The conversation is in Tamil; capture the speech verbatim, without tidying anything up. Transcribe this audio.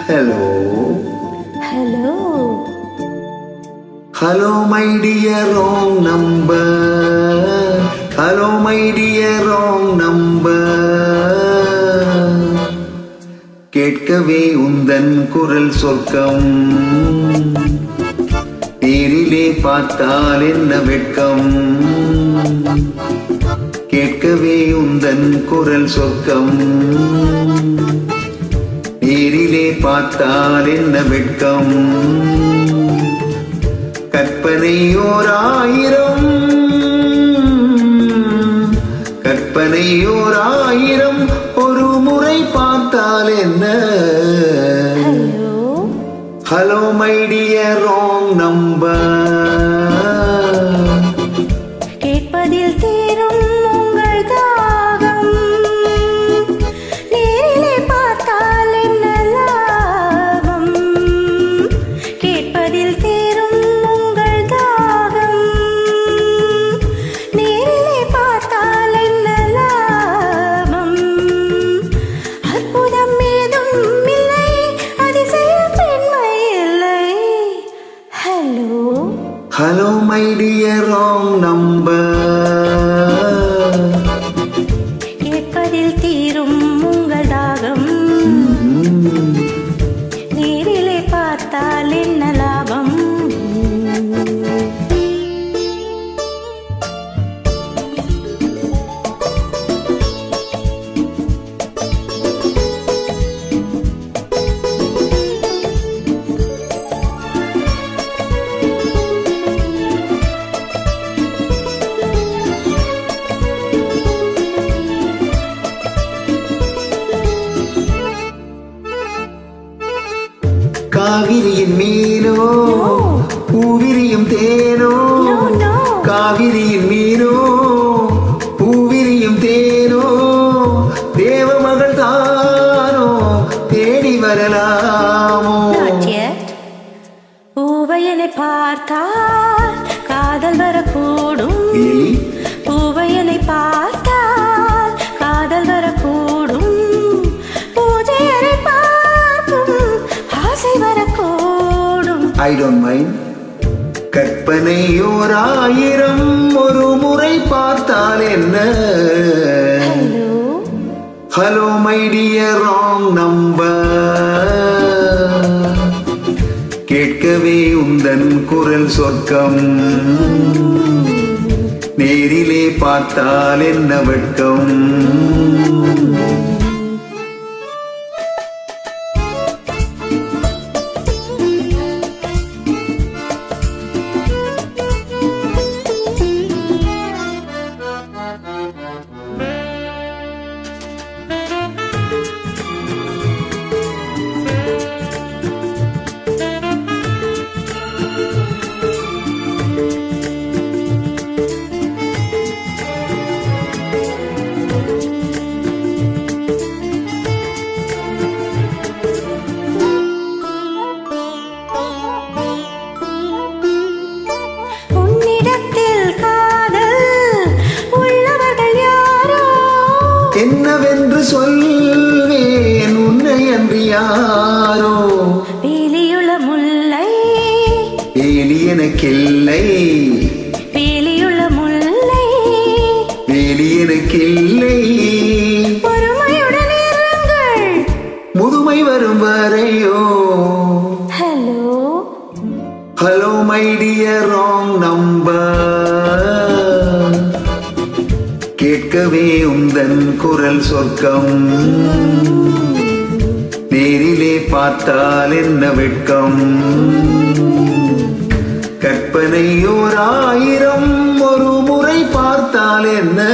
Hello. Hello. Hello my dear wrong number. Hello my dear wrong number. கேட்கவே உந்தன் குரல் சொர்க்கம். நேரிலே பார்த்தால் என்ன வெட்கம். கேட்கவே உந்தன் குரல் சொர்க்கம். நேரிலே பார்த்தால் என்ன வெட்கம். கற்பனை ஓர் ஆயிரம் கற்பனை ஓர் ஆயிரம் ஒரு முறை பார்த்தால் என்ன. Hello my dear wrong number. கேட்பதில் தீரும் உங்கள் தாகம். நேரிலே பார்த்தால் என்ன லாபம். கேட்பதில் தீரும் உங்கள் தாகம். நேரிலே பார்த்தால் என்ன லாபம். அற்புதம் ஏதும் இல்லை, அதிசய பெண்மை இல்லை. Hello hello my dear wrong number. கேட்பதில் தீரும் உங்கள் தாகம். நேரிலே பார்த்தால் என்ன லாபம். காவிரியின் மீனோ பூவிரியும் தேனோ. காவிரியின் மீனோ பூவிரியும் தேனோ. தேவமகள் தானோ தேடி வரலாமோ. பூவையனை பார்த்தால் காதல் வரக்கூடும். பூவையனை பார்த்தால் காதல் வரக்கூடும். பூஜையரை பார்க்கும் ஆசை வரக்கூடும். I don't mind. கற்பனை ஓர் ஆயிரம் ஒரு முறை பார்த்தால் என்ன. Hello my dear wrong number. கேட்கவே உந்தன் குரல் சொர்க்கம். நேரிலே பார்த்தால் என்ன வெட்கம். என்னவென்று சொல்வேன் உன்னை அன்றி யாரோ. வேலியுள்ள முல்லை வேலி எனக்கில்லை. வேலியுள்ள முல்லை வேலி எனக்கில்லை. பொறுமையுடன் இருங்கள் முதுமை வரும் வரையோ. Hello hello my dear wrong number. கேட்கவே உந்தன் குரல் சொர்க்கம். நேரிலே பார்த்தால் என்ன வெட்கம். கற்பனை ஓர் ஆயிரம் ஒரு முறை பார்த்தால் என்ன.